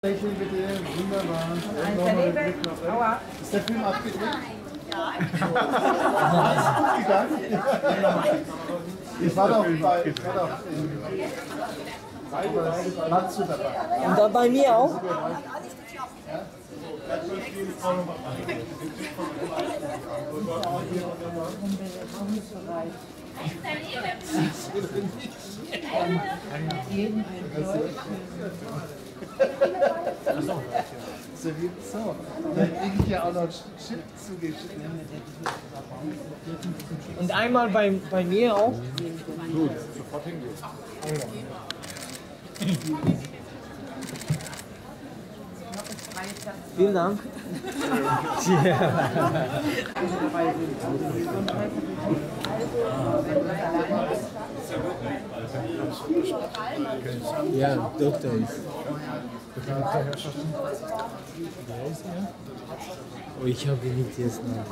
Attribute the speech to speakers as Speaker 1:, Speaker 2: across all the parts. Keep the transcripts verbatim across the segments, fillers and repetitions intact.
Speaker 1: Lächeln bitte, wunderbar.
Speaker 2: Ein Daneben. Aua.
Speaker 1: Ist der Film abgedreht?
Speaker 3: Ja.
Speaker 1: Ist gut gegangen? Ich war doch bei, ich war doch in Matsu dabei.
Speaker 4: Und dann bei mir auch?
Speaker 1: So wie so. Dann kriege ich ja auch noch ein Chip zugeschickt.
Speaker 4: Und einmal bei, bei mir auch?
Speaker 1: Gut, sofort hingehen.
Speaker 4: Vielen Dank. Ja, Doktor ist. Oh, ich habe ihn nicht jetzt noch.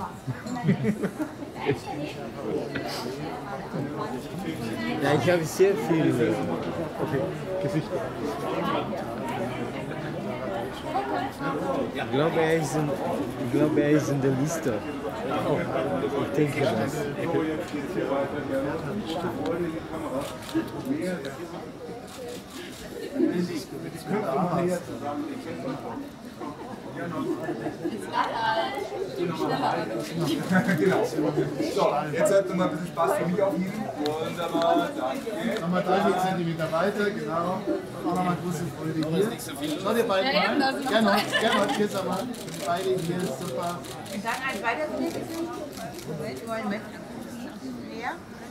Speaker 4: Ja, ich habe sehr viel.
Speaker 1: Okay, Gesicht.
Speaker 4: Ich glaube, er ist in, ich glaube, er ist in der Liste. Ich denke das.
Speaker 5: Genau. So, jetzt sollten wir mal ein bisschen Spaß für mich aufnehmen. Wunderbar, danke.
Speaker 1: Nochmal dreißig Zentimeter weiter, genau. Auch nochmal große Freude hier. Schau dir beide mal. Gerne, gerne, hier ist aber beide hier, super.
Speaker 2: Und dann ein weiteres Bild. Moment, Moment. Leer.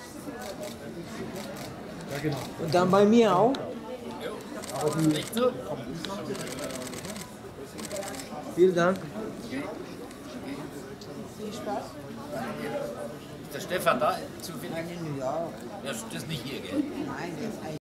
Speaker 1: Ja, genau.
Speaker 4: Und dann bei mir auch? Vielen Dank.
Speaker 2: Viel Spaß.
Speaker 6: Ist der Stefan da zufällig? Ja. Der ist nicht hier, gell?
Speaker 2: Nein, der ist